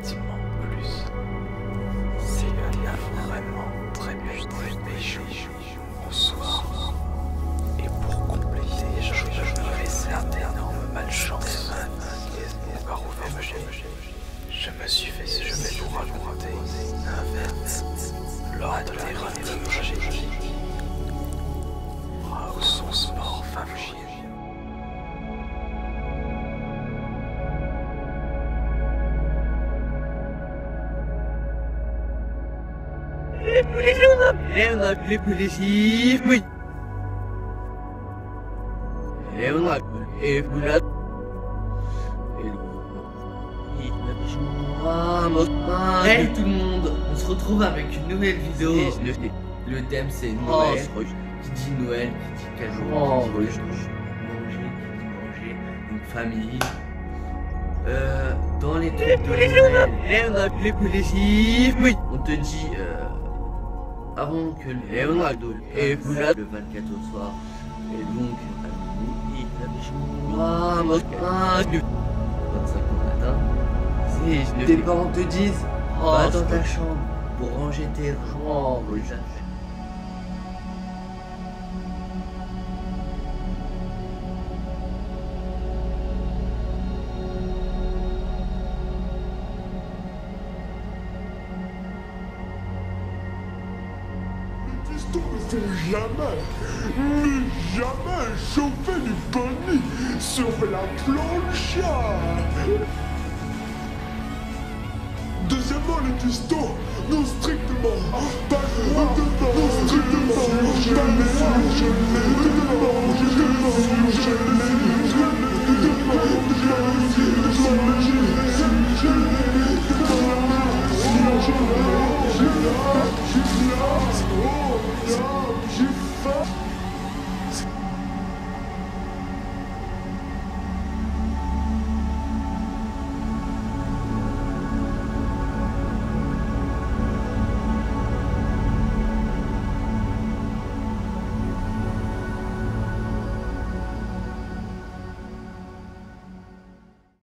effectivement plus. C'est qu'il y a vraiment très méchant en soi. Et pour compléter, je me laissais un énorme malchance. Je me suis fait, je vais vous raconter un fait lors de la dernière tragédie. Où sont morts famille. Hey tout le monde, on se retrouve avec une nouvelle vidéo. Le thème c'est Noël. Qui dit Noël, qui dit cadeau, qui dit manger, donc famille. Dans les trucs de Noël, on te dit avant que le cadeau le 24 au soir, et donc à minuit, 25 au matin. Tes parents te disent va dans ta chambre pour ranger tes rangs. Ne faut jamais chauffer du bunny sur la plancha. Deuxièmement, les cuistots n'ont strictement pas le droit de manger j'ai faim.